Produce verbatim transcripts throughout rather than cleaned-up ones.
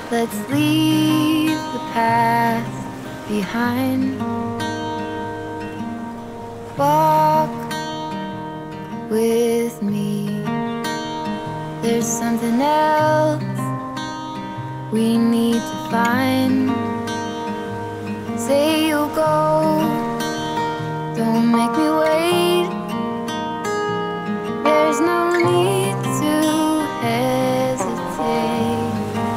Let's leave the past behind. Walk with me. There's something else we need to find. Say you'll go, don't make me wait. There's no need to hesitate.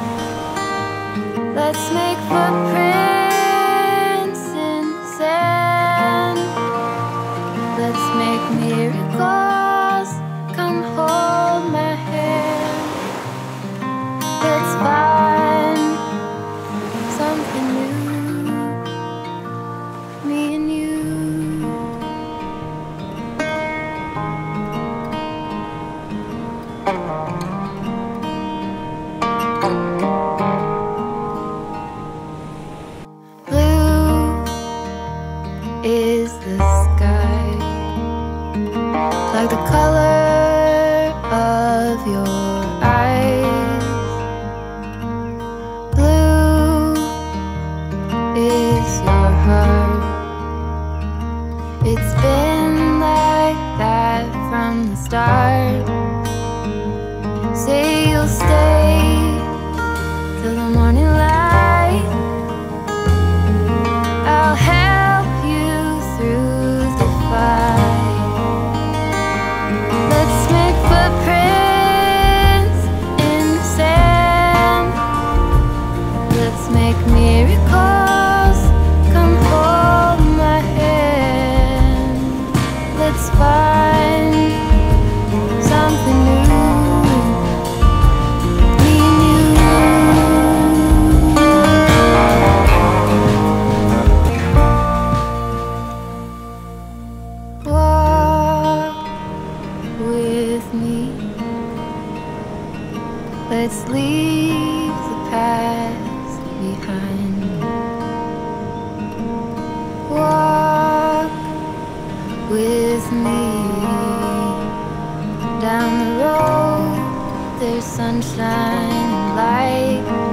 Let's make footprints in the sand. Let's make miracles. Come hold my hand. Let's find something new, me and you. Blue is the sky, like the color of your eyes. Blue is your heart. It's been like that from the start. Say you'll stay till the morning light. I'll help you through the fight. Let's make footprints in the sand. Let's make miracles. Come hold my hand. Let's find something new, me and you. Walk with me. Let's leave the past behind. Walk with me. Down the road, there's sunshine and light.